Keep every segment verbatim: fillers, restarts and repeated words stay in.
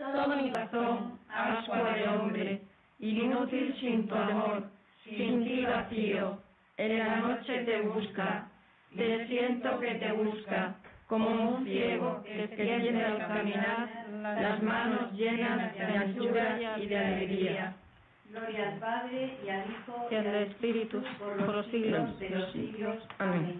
todo mi corazón, ascua de hombre, inútil sin tu amor, sin ti vacío, en la noche te busca, te siento que te busca, como un ciego que tiene al caminar las manos llenas de anchura y de alegría. Gloria al Padre, y al Hijo, y al Espíritu, por los siglos de los siglos. Amén.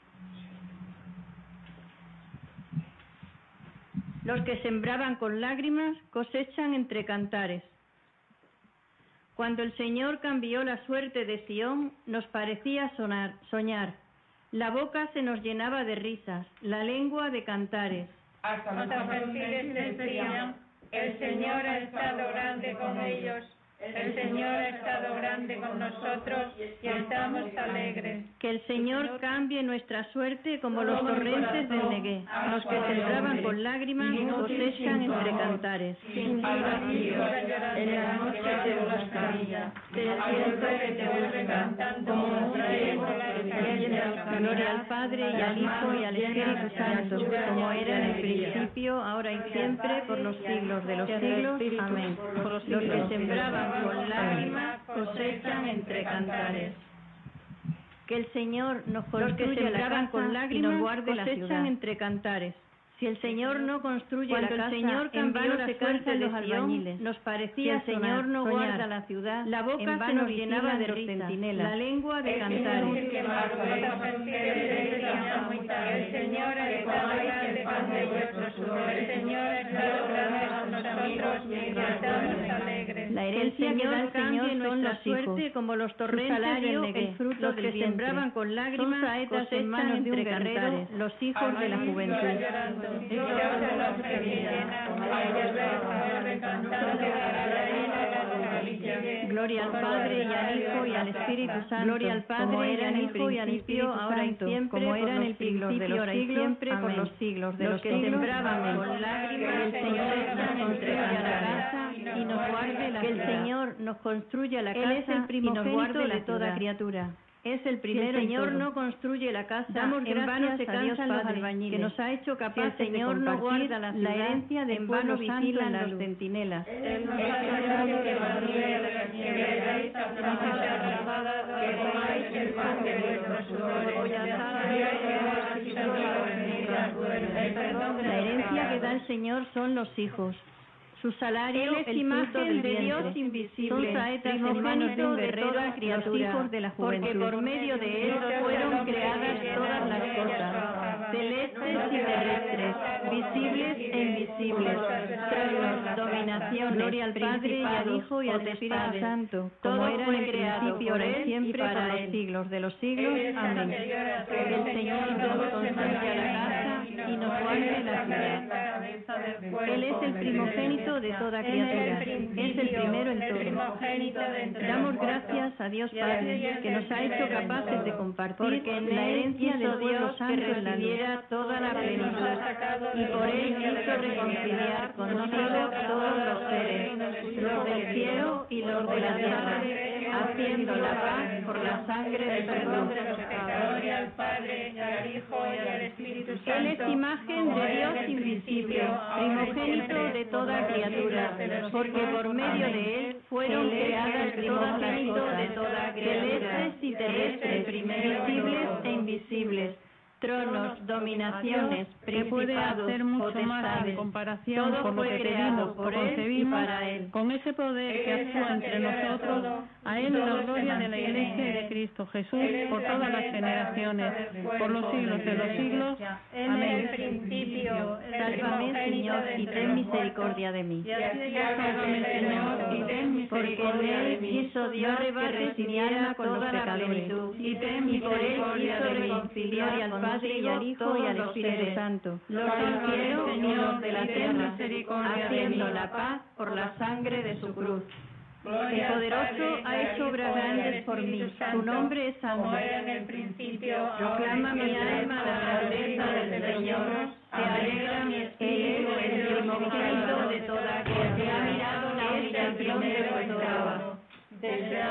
Los que sembraban con lágrimas cosechan entre cantares. Cuando el Señor cambió la suerte de Sión, nos parecía sonar, soñar. La boca se nos llenaba de risas, la lengua de cantares. Hasta los gentiles decían, el Señor ha estado grande con ellos. El Señor ha estado grande con nosotros y estamos alegres. Que el Señor cambie nuestra suerte como los torrentes del Negué. Los que sembraban con lágrimas cosechan entre cantares. Sin ti vacío, en la noche te buscaría. Te siento que te vuelve cantando como un ciego que tiene al caminar. Gloria al Padre y al Hijo y al Espíritu Santo, como era en el principio, ahora y siempre, por los siglos de los siglos. Amén. Los que sembraban con lágrimas cosechan entre cantares. Que el Señor nos construya la casa con lágrimas y nos guarde la ciudad entre cantares. Si el Señor no construye Cuando la casa, el Señor cambió la se suerte cansan de los albañiles. Nos parecía Si el sonar, Señor no soñar. guarda la ciudad, La boca en se vano nos llenaba vigilan de los risas, centinelas. la lengua de El cantares. Señor que el Señor ha estado grande con ellos. El Señor ha estado grande con nosotros y estamos alegres. La herencia que da el Señor son la suerte como los torrentes del Negué. el fruto Los del que vientre. sembraban con lágrimas Son saetas en cosechan manos de un entre guerrero, cantares. Los hijos de la juventud. Dichosos los que llenan, al ver vuelve cantando a la reina de la Galicia. Gloria al Padre y al Hijo y al Espíritu Santo. Gloria al Padre y al Hijo y al Espíritu ahora y siempre, como era en el principio, ahora y siempre, por los siglos de los que sembraban con lágrimas, el Señor entre la casa y nos guarde la que el Señor nos construya la casa. Él es el primogénito de toda criatura. Es el primero. Si el Señor no construye la casa, damos en vano se cansan los albañiles, que nos ha hecho capaces si el Señor no guarda la, ciudad, la herencia de en vano vigilan los centinelas. Él nos ha dado que madure de las nieblas, que comáis el pan de vuestros sudores, la herencia que da el Señor son los hijos. Su salario Él es el imagen de Dios invisible. Son saetas en manos de un guerrero, toda criatura, los hijos de la juventud. Porque por medio de él fueron creadas todas las cosas, celestes y terrestres, visibles e invisibles, tronos, dominaciones, gloria al Padre y al Hijo y al Espíritu Santo, como era en el principio, ahora y siempre, por los siglos de los siglos. Amén. Que el Señor nos construya la casa y nos guarde la ciudad. Él es el primogénito de toda criatura, es el primero en todo. Damos gracias a Dios Padre, que nos ha hecho capaces de compartir, porque en la herencia del pueblo santo recibiera toda la plenitud, y por él quiso reconciliar consigo todos los seres, los del cielo y los de la tierra, haciendo la paz por la sangre del perdón. Gloria al Padre, y al Hijo y al Espíritu Santo. Él es imagen de Dios invisible, primogénito de toda criatura, porque por medio de él fueron creadas todas las cosas, de toda celestes y terrestres, visibles e invisibles, tronos, dominaciones, principados, hacer mucho más en comparación con lo que pedimos o concebimos, para él. Con ese poder que actúa entre nosotros, a él la gloria de la Iglesia y de Cristo Jesús por todas las generaciones, por los siglos de los siglos. En el principio, Sálvame, Señor, y ten misericordia de mí. Sálvame, Señor, y ten Porque misericordia de en mí. él hizo Dios que recibiera toda la plenitud, y ten y por él misericordia hizo de mí. reconciliar al Padre y al Hijo y al Espíritu Santo, los del cielo y los de la tierra, haciendo la paz por la sangre de su cruz. El poderoso ha hecho obras grandes por mí, su nombre es santo. Como era en el principio, Proclama mi alma la grandeza del Señor, se alegra mi espíritu en el primogénito de toda criatura, que ha mirado la humillación de vuestra voz. Desde ahora me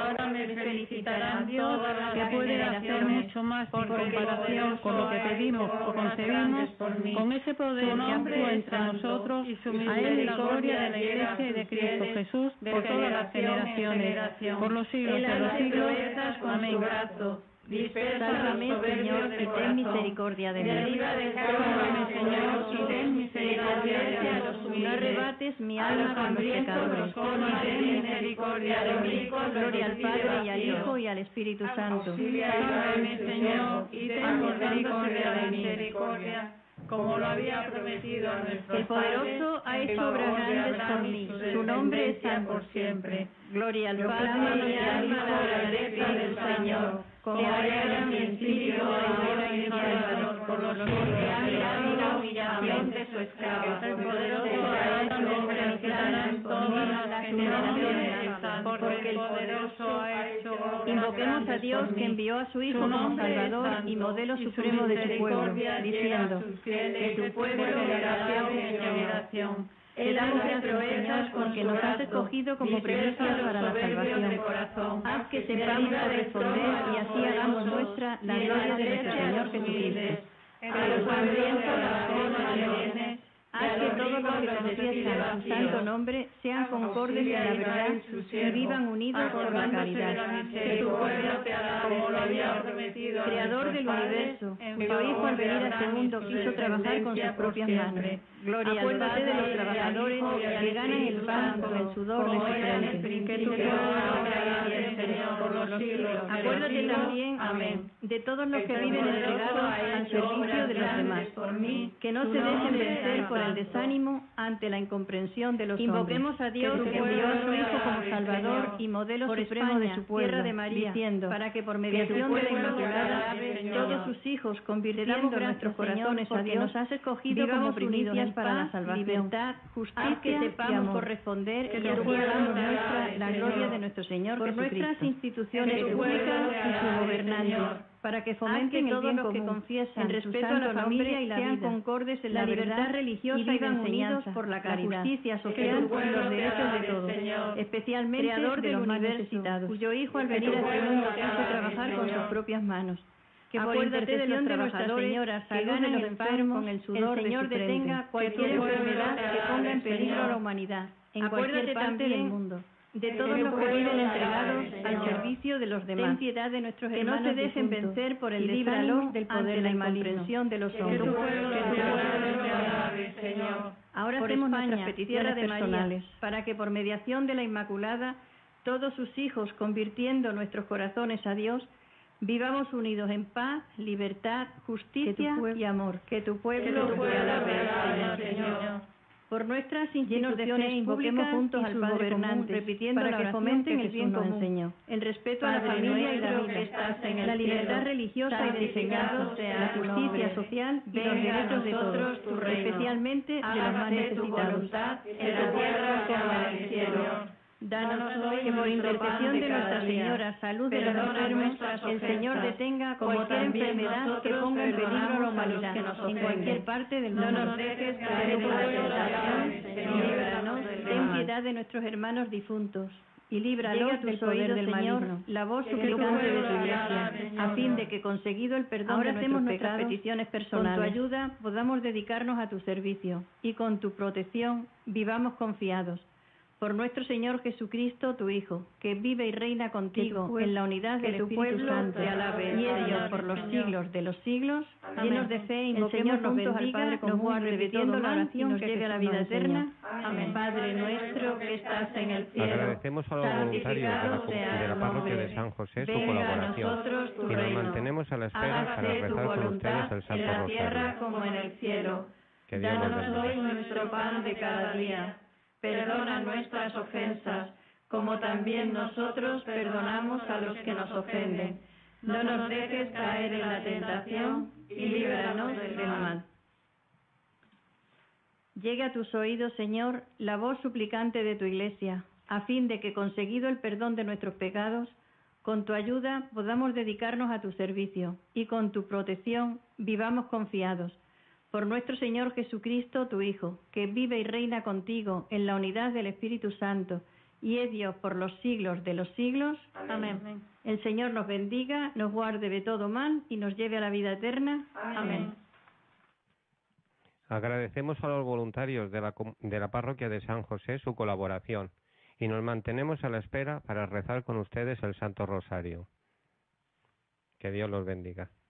felicitarán todas las que pueden hacer mucho más en comparación con lo que pedimos o concebimos, con ese poder que actúa entre nosotros, a Él la gloria de la Iglesia y de Cristo Jesús por todas las generaciones, por los siglos de los siglos. Amén. Sálvame, Señor, y ten misericordia de mí. Sálvame, Señor, y ten misericordia de mí. No arrebates mi alma con los pecadores. Y ten misericordia de mí. Gloria al Padre, y al Hijo, y al Espíritu Santo. Sálvame, Señor, y ten misericordia de mí. Como lo había prometido a nuestros El poderoso ha hecho obras grandes por mí. Su nombre es santo por siempre. Gloria al Padre, y al Hijo, la grandeza del Señor. Como alegra mi espíritu ahora y Salvador por los siglos de la humillación de su esclavo. El poderoso ha hecho obras grandes en todas las generaciones, porque el poderoso ha hecho obras grandes. Invoquemos a Dios que envió a su Hijo como Salvador y modelo supremo de su pueblo, diciendo que tu pueblo de generación en generación. Te damos gracias, Señor, porque nos has escogido como primicias para la salvación. Haz que sepamos corresponder y así hagamos nuestra la gloria de nuestro Señor Jesucristo. A los hambrientos las formas leones. Haz que todos los que confiesan tu santo nombre sean concordes en la verdad y vivan unidos por la caridad. Que tu pueblo te hará como lo había prometido. Creador del universo, cuyo Hijo al venir a este mundo quiso trabajar con sus propias manos. Gloria al Padre de los trabajadores que ganan el pan con el sudor de su frente. Que tu Señor por los siglos. Acuérdate también, amén, de todos los que viven entregados al servicio de los demás, que no se dejen vencer por el desánimo ante la incomprensión de los hombres. Invoquemos a Dios que envió a su Hijo como Salvador y modelo supremo de su pueblo, de María, diciendo, para que por mediación de la Inmaculada todos sus hijos, convirtiendo nuestros corazones a Dios, nos has escogido como primicias para la salvación, libertad, justicia, que sepamos corresponder y así hagamos nuestra la gloria de nuestro Señor por Jesucristo. Nuestras instituciones públicas y su gobernanza, para que fomenten todos los que confiesan en respeto a la familia y la sean concordes en la libertad religiosa y vivan unidos por la caridad, la justicia social y los derechos de todos, especialmente creador de los más necesitados, cuyo Hijo al venir a este mundo quiso trabajar con sus propias manos. Que por intercesión de nuestras señoras que ganan los enfermos con el sudor, el Señor detenga cualquier enfermedad que ponga en peligro a la humanidad en cualquier parte del mundo. De todos los que viven entregados al servicio de los demás. Ten piedad de nuestros hermanos, que no se dejen vencer por el desánimo del poder de la incomprensión de los hombres. Ahora hacemos nuestras peticiones personales, para que por mediación de la Inmaculada, todos sus hijos, convirtiendo nuestros corazones a Dios, vivamos unidos en paz, libertad, justicia y amor. Que tu pueblo te alabe, Señor. Por nuestras instituciones invoquemos juntos al Padre común, repitiendo para que fomenten el bien común, el respeto a la familia y la vida, la libertad religiosa y de enseñanza, la justicia social y los derechos de todos, especialmente de los más necesitados. En la tierra como en el cielo. Danos hoy que por intercesión de Nuestra Señora, salud de los enfermos, el Señor detenga cualquier enfermedad que ponga en peligro a la humanidad en cualquier parte del mundo. No nos dejes caer en la tentación y líbranos. Ten piedad de nuestros hermanos difuntos y líbralos del poder del maligno, la voz suplicante de tu Iglesia, a fin de que, conseguido el perdón de nuestros pecados, peticiones personales, con tu ayuda podamos dedicarnos a tu servicio y con tu protección vivamos confiados. Por nuestro Señor Jesucristo, tu Hijo, que vive y reina contigo en la unidad del Espíritu Santo, y ellos por los siglos de los siglos, llenos de fe, invoquemos juntos al Padre común, repitiendo la oración nos lleve a la vida eterna. Amén. Padre nuestro que estás en el cielo, agradecemos a los voluntarios de la, de la parroquia de San José su colaboración y nos mantenemos a la espera para rezar con ustedes el Santo Rosario. En la tierra como en el cielo. Que Dios nos bendiga. Danos hoy nuestro pan de cada día. Perdona nuestras ofensas, como también nosotros perdonamos a los que nos ofenden. No nos dejes caer en la tentación y líbranos del mal. Llegue a tus oídos, Señor, la voz suplicante de tu Iglesia, a fin de que, conseguido el perdón de nuestros pecados, con tu ayuda podamos dedicarnos a tu servicio y con tu protección vivamos confiados. Por nuestro Señor Jesucristo, tu Hijo, que vive y reina contigo en la unidad del Espíritu Santo, y es Dios por los siglos de los siglos. Amén. Amén. El Señor nos bendiga, nos guarde de todo mal y nos lleve a la vida eterna. Amén. Amén. Agradecemos a los voluntarios de la, de la parroquia de San José su colaboración y nos mantenemos a la espera para rezar con ustedes el Santo Rosario. Que Dios los bendiga.